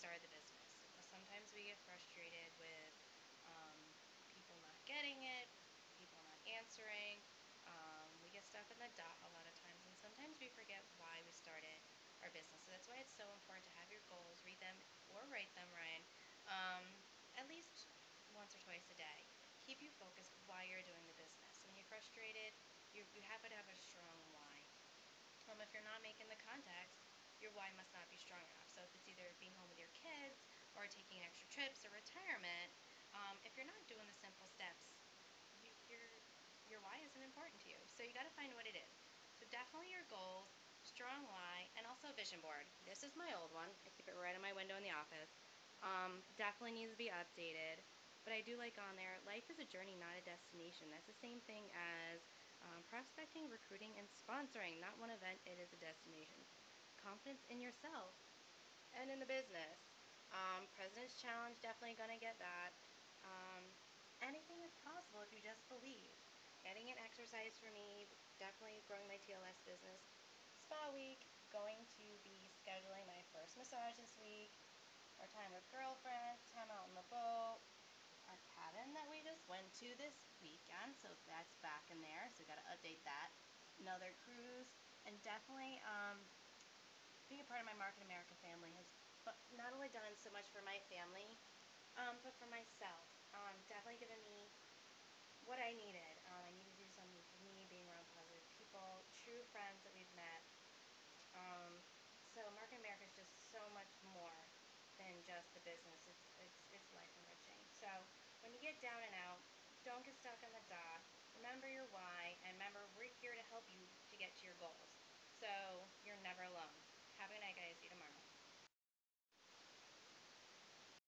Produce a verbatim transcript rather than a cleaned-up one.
started the business. Sometimes we get frustrated with um, people not getting it, people not answering. Um, we get stuck in the dot a lot of times, and sometimes we forget why we started our business. So that's why it's so important to have your goals, read them or write them, Ryan, um, at least once or twice a day. Keep you focused why you're doing the business. When you're frustrated, you, you have to have a strong why. Um, if you're not making the contacts, your why must not be strong enough. So if it's either being home with your kids or taking extra trips or retirement, um, if you're not doing the simple steps, you, your your why isn't important to you. So you got to find what it is. So definitely your goals, strong why, and also a vision board. This is my old one. I keep it right on my window in the office. Um, definitely needs to be updated. But I do like on there, life is a journey, not a destination. That's the same thing as um, prospecting, recruiting, and sponsoring. Not one event, it is a destination. Confidence in yourself and in the business. Um, President's Challenge, definitely going to get that. Um, anything is possible if you just believe. Getting an exercise for me, definitely growing my T L S business. Spa week, going to be scheduling my first massage this week. Our time with girlfriends, time out on the boat. Our cabin that we just went to this weekend, so that's back in there. So we got to update that. Another cruise, and definitely um, being a part of my Market America family has not only done so much for my family, um, but for myself. Um, definitely given me what I needed. Um, I needed to do something for me, being around positive people, true friends that we've met. Um, so Market America is just so much more than just the business. It's it's it's life enriching. So when you get down and out, don't get stuck on the dot. Remember your why, and remember we're here to help you to get to your